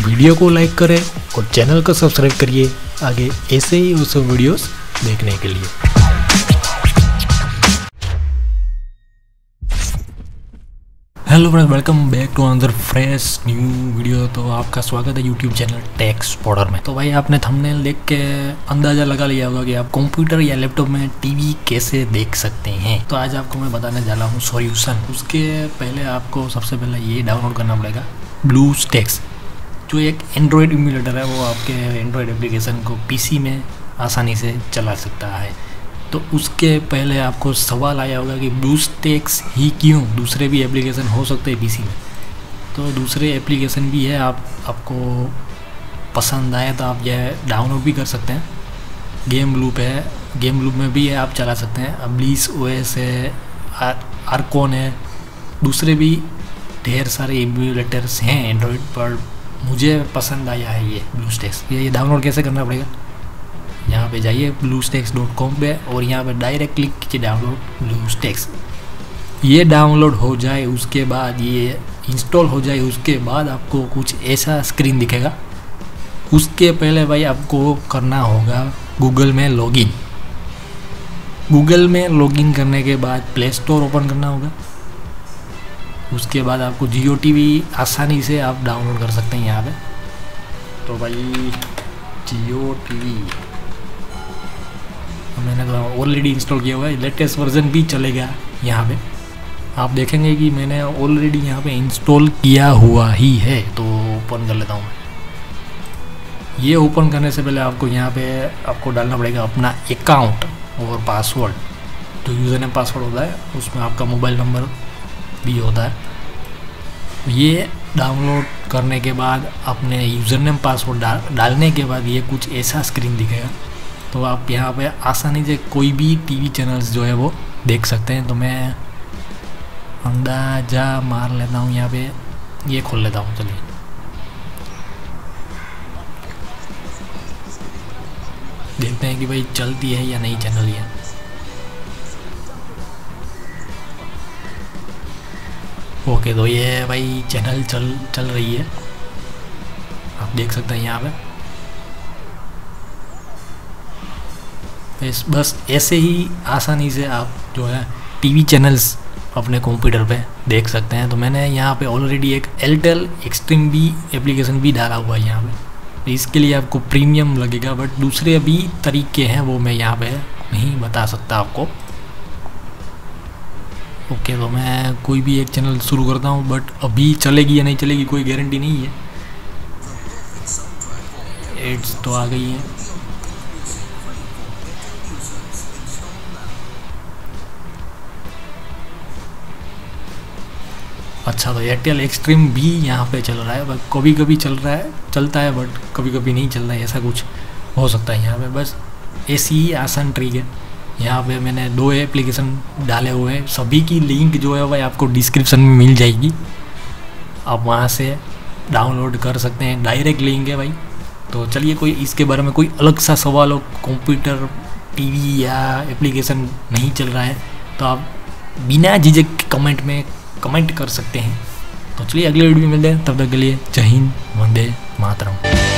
Video को like करें और चैनल को सब्सक्राइब करिए आगे ऐसे ही उस वीडियोस देखने के लिए। Hello friends, welcome back to another fresh new video. तो आपका स्वागत है यूट्यूब चैनल टेक स्पॉटर में। तो भाई आपने थंबनेल देख के अंदाज़ा लगा लिया होगा कि आप कंप्यूटर या लैपटॉप में टीवी कैसे देख सकते हैं। तो आज आपको मैं बताने जा रहा हूँ सॉल्यूशन। उसके पहले आपको सबसे पहले ये डाउनलोड करना पड़ेगा ब्लूस्टैक्स, जो एक एंड्रॉयड इम्यूलेटर है। वो आपके एंड्रॉयड एप्लीकेशन को पीसी में आसानी से चला सकता है। तो उसके पहले आपको सवाल आया होगा कि ब्लूस्टैक्स ही क्यों, दूसरे भी एप्लीकेशन हो सकते हैं पीसी में। तो दूसरे एप्लीकेशन भी है, आपको पसंद आए तो आप यह डाउनलोड भी कर सकते हैं। गेम लूप है, गेम लूप में भी है, आप चला सकते हैं। अब्लिस ओएस है, आर्कोन है, दूसरे भी ढेर सारे एम्यूलेटर्स हैं एंड्रॉयड पर। मुझे पसंद आया है ये ब्लूस्टैक्स। ये डाउनलोड कैसे करना पड़ेगा, यहाँ पे जाइए bluestacks.com पे और यहाँ पे डायरेक्ट क्लिक कीजिए डाउनलोड ब्लूस्टैक्स। ये डाउनलोड हो जाए, उसके बाद ये इंस्टॉल हो जाए, उसके बाद आपको कुछ ऐसा स्क्रीन दिखेगा। उसके पहले भाई आपको करना होगा गूगल में लॉगिन। गूगल में लॉगिन करने के बाद प्ले स्टोर ओपन करना होगा। उसके बाद आपको जियो टीवी आसानी से आप डाउनलोड कर सकते हैं यहाँ पे। तो भाई जियो टीवी मैंने तो ऑलरेडी इंस्टॉल किया हुआ है, लेटेस्ट वर्जन भी चलेगा यहाँ पे। आप देखेंगे कि मैंने ऑलरेडी यहाँ पे इंस्टॉल किया हुआ ही है। तो ओपन कर लेता हूँ मैं। ये ओपन करने से पहले आपको यहाँ पे आपको डालना पड़ेगा अपना अकाउंट और पासवर्ड। जो यूज़र नेम पासवर्ड होता है उसमें आपका मोबाइल नंबर भी होता है। ये डाउनलोड करने के बाद अपने यूज़र नेम पासवर्ड डालने के बाद ये कुछ ऐसा स्क्रीन दिखेगा। तो आप यहाँ पे आसानी से कोई भी टीवी चैनल्स जो है वो देख सकते हैं। तो मैं अंदाज़ा मार लेता हूँ, यहाँ पे ये खोल लेता हूँ। चलिए देखते हैं कि भाई चलती है या नहीं चल रही है। ओके, तो ये भाई चैनल चल रही है, आप देख सकते हैं यहाँ पे। बस ऐसे ही आसानी से आप जो है टीवी चैनल्स अपने कंप्यूटर पे देख सकते हैं। तो मैंने यहाँ पे ऑलरेडी एक एयरटेल एक्सट्रीम भी एप्लीकेशन भी डाला हुआ है यहाँ पे। तो इसके लिए आपको प्रीमियम लगेगा, बट दूसरे भी तरीके हैं वो मैं यहाँ पे नहीं बता सकता आपको। ओके, तो मैं कोई भी एक चैनल शुरू करता हूँ, बट अभी चलेगी या नहीं चलेगी कोई गारंटी नहीं है। एड्स तो आ गई है। अच्छा, तो एयरटेल एक्सट्रीम भी यहाँ पे चल रहा है, बट कभी कभी चलता है बट कभी कभी नहीं चल रहा है, ऐसा कुछ हो सकता है यहाँ पे। बस ऐसी ही आसान ट्रिक है। यहाँ पे मैंने 2 एप्लीकेशन डाले हुए हैं, सभी की लिंक जो है वह आपको डिस्क्रिप्शन में मिल जाएगी। आप वहाँ से डाउनलोड कर सकते हैं, डायरेक्ट लिंक है भाई। तो चलिए, कोई इसके बारे में कोई अलग सा सवाल हो, कंप्यूटर टीवी या एप्लीकेशन नहीं चल रहा है, तो आप बिना झिझक कमेंट कर सकते हैं। तो चलिए अगले वीडियो में मिलते हैं, तब तक के लिए जय हिंद, वंदे मातरम।